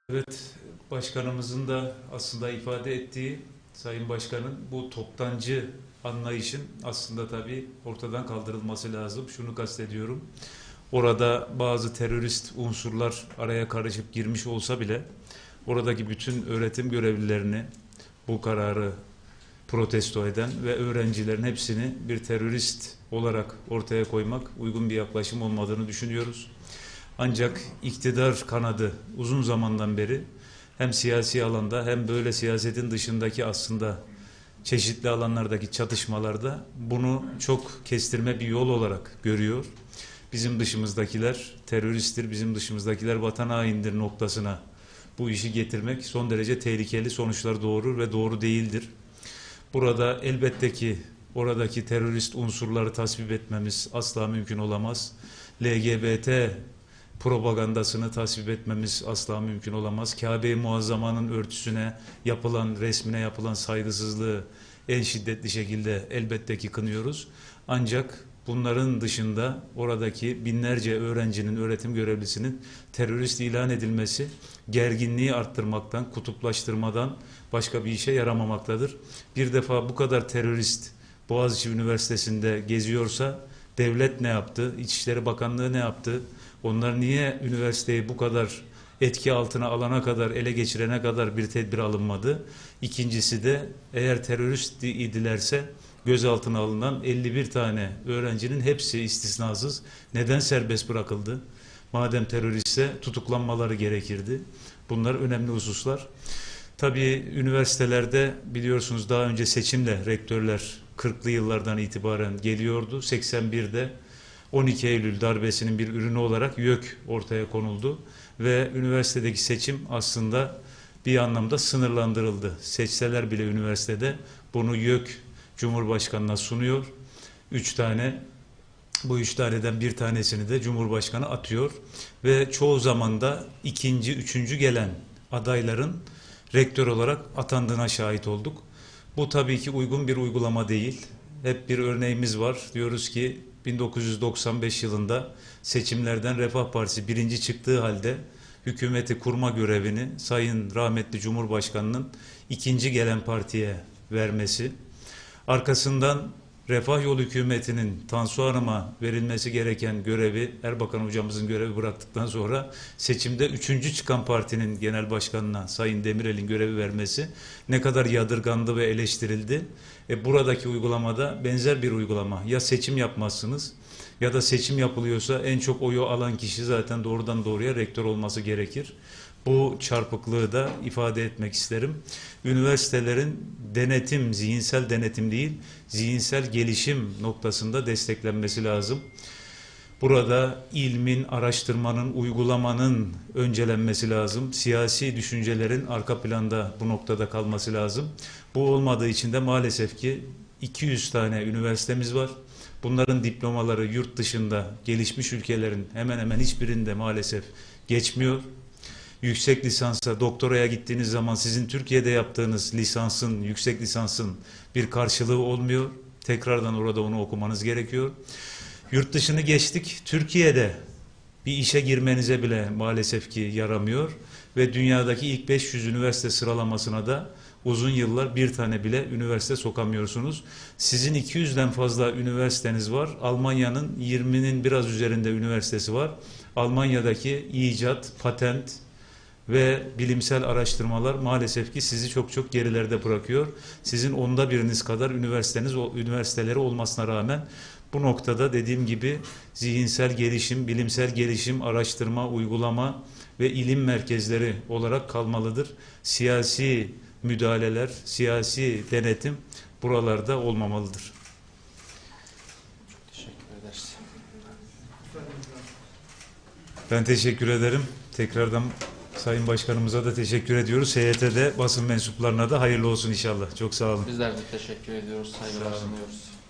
Evet, başkanımızın da aslında ifade ettiği, Sayın Başkan'ın bu toptancı anlayışın aslında tabii ortadan kaldırılması lazım. Şunu kastediyorum. Orada bazı terörist unsurlar araya karışıp girmiş olsa bile oradaki bütün öğretim görevlilerini bu kararı protesto eden ve öğrencilerin hepsini bir terörist olarak ortaya koymak uygun bir yaklaşım olmadığını düşünüyoruz. Ancak iktidar kanadı uzun zamandan beri hem siyasi alanda hem böyle siyasetin dışındaki aslında çeşitli alanlardaki çatışmalarda bunu çok kestirme bir yol olarak görüyor. Bizim dışımızdakiler teröristtir, bizim dışımızdakiler vatan haindir noktasına bu işi getirmek son derece tehlikeli sonuçlar doğurur ve doğru değildir. Burada elbette ki oradaki terörist unsurları tasvip etmemiz asla mümkün olamaz. LGBT propagandasını tasvip etmemiz asla mümkün olamaz. Kabe-i Muazzama'nın örtüsüne yapılan, resmine yapılan saygısızlığı en şiddetli şekilde elbette ki kınıyoruz. Ancak bunların dışında oradaki binlerce öğrencinin, öğretim görevlisinin terörist ilan edilmesi gerginliği arttırmaktan, kutuplaştırmadan başka bir işe yaramamaktadır. Bir defa bu kadar terörist Boğaziçi Üniversitesi'nde geziyorsa devlet ne yaptı? İçişleri Bakanlığı ne yaptı? Onlar niye üniversiteyi bu kadar etki altına alana kadar, ele geçirene kadar bir tedbir alınmadı? İkincisi de eğer terörist idilerse gözaltına alınan 51 tane öğrencinin hepsi istisnasız neden serbest bırakıldı? Madem teröristse tutuklanmaları gerekirdi. Bunlar önemli hususlar. Tabii üniversitelerde biliyorsunuz daha önce seçimle rektörler 40'lı yıllardan itibaren geliyordu. 81'de 12 Eylül darbesinin bir ürünü olarak YÖK ortaya konuldu ve üniversitedeki seçim aslında bir anlamda sınırlandırıldı. Seçseler bile üniversitede bunu YÖK Cumhurbaşkanı'na sunuyor. 3 tane, bu 3 taneden bir tanesini de Cumhurbaşkanı atıyor ve çoğu zaman da ikinci, üçüncü gelen adayların rektör olarak atandığına şahit olduk. Bu tabii ki uygun bir uygulama değil. Hep bir örneğimiz var. Diyoruz ki 1995 yılında seçimlerden Refah Partisi birinci çıktığı halde hükümeti kurma görevini Sayın rahmetli Cumhurbaşkanı'nın ikinci gelen partiye vermesi, arkasından Refah Yolu hükümetinin Tansu Hanım'a verilmesi gereken görevi Erbakan hocamızın görevi bıraktıktan sonra seçimde üçüncü çıkan partinin genel başkanına Sayın Demirel'in görevi vermesi ne kadar yadırgandı ve eleştirildi. Buradaki uygulamada benzer bir uygulama. Ya seçim yapmazsınız ya da seçim yapılıyorsa en çok oyu alan kişi zaten doğrudan doğruya rektör olması gerekir. Bu çarpıklığı da ifade etmek isterim. Üniversitelerin denetim, zihinsel denetim değil, zihinsel gelişim noktasında desteklenmesi lazım. Burada ilmin, araştırmanın, uygulamanın öncelenmesi lazım. Siyasi düşüncelerin arka planda bu noktada kalması lazım. Bu olmadığı için de maalesef ki 200 tane üniversitemiz var. Bunların diplomaları yurt dışında gelişmiş ülkelerin hemen hemen hiçbirinde maalesef geçmiyor. Yüksek lisansa, doktoraya gittiğiniz zaman sizin Türkiye'de yaptığınız lisansın, yüksek lisansın bir karşılığı olmuyor. Tekrardan orada onu okumanız gerekiyor. Yurt dışını geçtik, Türkiye'de bir işe girmenize bile maalesef ki yaramıyor. Ve dünyadaki ilk 500 üniversite sıralamasına da uzun yıllar bir tane bile üniversite sokamıyorsunuz. Sizin 200'den fazla üniversiteniz var. Almanya'nın 20'nin biraz üzerinde üniversitesi var. Almanya'daki icat, patent ve bilimsel araştırmalar maalesef ki sizi çok çok gerilerde bırakıyor. Sizin onda biriniz kadar üniversiteleri olmasına rağmen bu noktada dediğim gibi zihinsel gelişim, bilimsel gelişim, araştırma, uygulama ve ilim merkezleri olarak kalmalıdır. Siyasi müdahaleler, siyasi denetim buralarda olmamalıdır. Teşekkür ederiz. Ben teşekkür ederim. Tekrardan Sayın Başkanımıza da teşekkür ediyoruz. HYT'de basın mensuplarına da hayırlı olsun inşallah. Çok sağ olun. Bizler de teşekkür ediyoruz. Saygılar sunuyoruz.